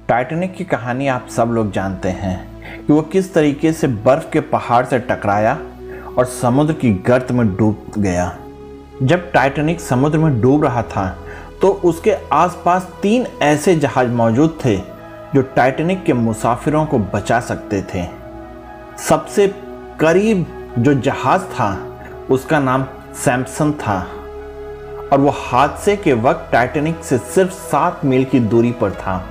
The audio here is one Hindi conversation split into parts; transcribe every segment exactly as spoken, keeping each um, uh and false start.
टाइटैनिक की कहानी आप सब लोग जानते हैं कि वो किस तरीके से बर्फ के पहाड़ से टकराया और समुद्र की गर्त में डूब गया। जब टाइटैनिक समुद्र में डूब रहा था तो उसके आसपास तीन ऐसे जहाज मौजूद थे जो टाइटैनिक के मुसाफिरों को बचा सकते थे। सबसे करीब जो जहाज था उसका नाम सैमसन था और वो हादसे के वक्त टाइटैनिक से सिर्फ सात मील की दूरी पर था।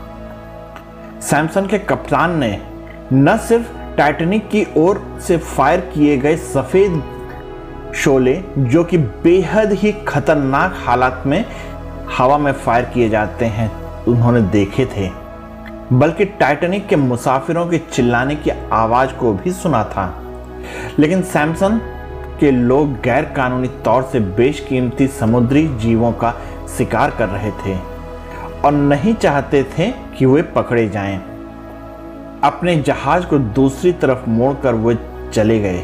सैमसन के कप्तान ने न सिर्फ टाइटैनिक की ओर से फायर किए गए सफेद शोले जो कि बेहद ही खतरनाक हालात में हवा में फायर किए जाते हैं उन्होंने देखे थे, बल्कि टाइटैनिक के मुसाफिरों के चिल्लाने की आवाज को भी सुना था। लेकिन सैमसन के लोग गैर कानूनी तौर से बेशकीमती समुद्री जीवों का शिकार कर रहे थे और नहीं चाहते थे कि वे पकड़े जाएं। अपने जहाज को दूसरी तरफ मोड़कर वे चले गए।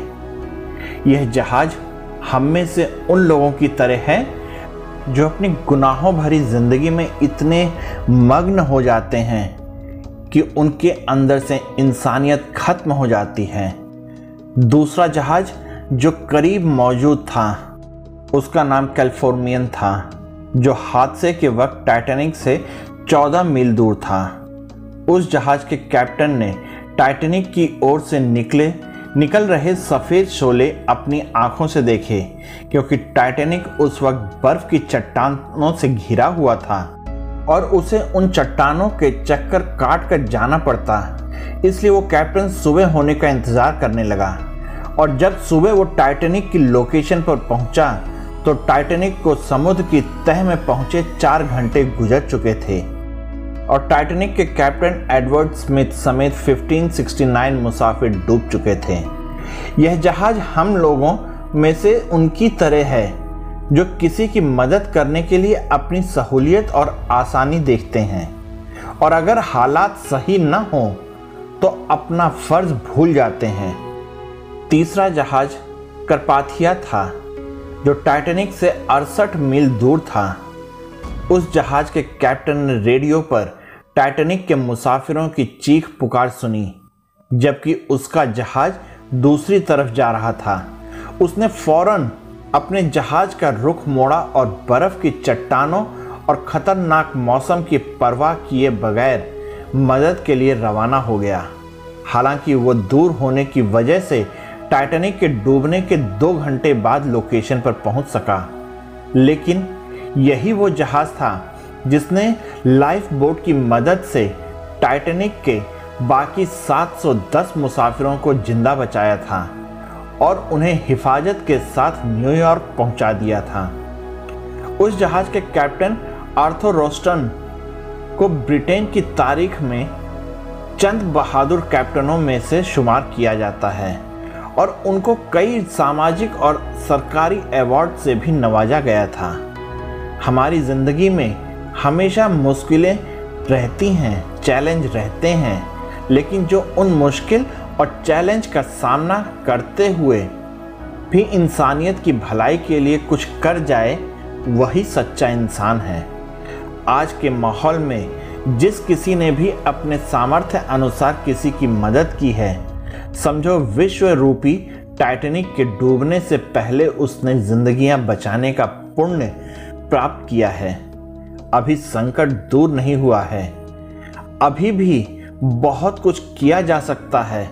यह जहाज हम में से उन लोगों की तरह है जो अपनी गुनाहों भरी जिंदगी में इतने मग्न हो जाते हैं कि उनके अंदर से इंसानियत खत्म हो जाती है। दूसरा जहाज जो करीब मौजूद था उसका नाम कैलिफोर्नियन था, जो हादसे के वक्त टाइटैनिक से चौदह मील दूर था। उस जहाज के कैप्टन ने टाइटैनिक की ओर से निकले निकल रहे सफ़ेद शोले अपनी आंखों से देखे, क्योंकि टाइटैनिक उस वक्त बर्फ की चट्टानों से घिरा हुआ था और उसे उन चट्टानों के चक्कर काट कर जाना पड़ता। इसलिए वो कैप्टन सुबह होने का इंतज़ार करने लगा और जब सुबह वो टाइटैनिक की लोकेशन पर पहुंचा तो टाइटैनिक को समुद्र की तह में पहुंचे चार घंटे गुजर चुके थे और टाइटैनिक के कैप्टन एडवर्ड स्मिथ समेत पंद्रह सौ उनहत्तर मुसाफिर डूब चुके थे। यह जहाज हम लोगों में से उनकी तरह है जो किसी की मदद करने के लिए अपनी सहूलियत और आसानी देखते हैं और अगर हालात सही न हो तो अपना फर्ज भूल जाते हैं। तीसरा जहाज कार्पाथिया था जो टाइटैनिक से अड़सठ मील दूर था। उस जहाज के कैप्टन ने रेडियो पर टाइटैनिक के मुसाफिरों की चीख पुकार सुनी जबकि उसका जहाज दूसरी तरफ जा रहा था। उसने फौरन अपने जहाज का रुख मोड़ा और बर्फ की चट्टानों और खतरनाक मौसम की परवाह किए बगैर मदद के लिए रवाना हो गया। हालांकि वो दूर होने की वजह से टाइटैनिक के डूबने के दो घंटे बाद लोकेशन पर पहुंच सका, लेकिन यही वो जहाज था जिसने लाइफ बोट की मदद से टाइटैनिक के बाकी सात सौ दस मुसाफिरों को जिंदा बचाया था और उन्हें हिफाजत के साथ न्यूयॉर्क पहुंचा दिया था। उस जहाज के कैप्टन आर्थर रोस्टन को ब्रिटेन की तारीख में चंद बहादुर कैप्टनों में से शुमार किया जाता है और उनको कई सामाजिक और सरकारी अवार्ड से भी नवाजा गया था। हमारी ज़िंदगी में हमेशा मुश्किलें रहती हैं, चैलेंज रहते हैं, लेकिन जो उन मुश्किल और चैलेंज का सामना करते हुए भी इंसानियत की भलाई के लिए कुछ कर जाए वही सच्चा इंसान है। आज के माहौल में जिस किसी ने भी अपने सामर्थ्य अनुसार किसी की मदद की है, समझो विश्व रूपी टाइटैनिक के डूबने से पहले उसने जिंदगियां बचाने का पुण्य प्राप्त किया है। अभी संकट दूर नहीं हुआ है, अभी भी बहुत कुछ किया जा सकता है।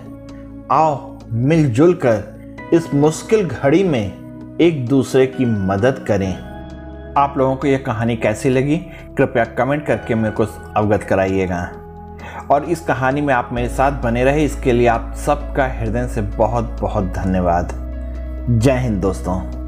आओ मिलजुल कर इस मुश्किल घड़ी में एक दूसरे की मदद करें। आप लोगों को यह कहानी कैसी लगी कृपया कमेंट करके मेरे को अवगत कराइएगा और इस कहानी में आप मेरे साथ बने रहे इसके लिए आप सबका हृदय से बहुत बहुत धन्यवाद। जय हिंद दोस्तों।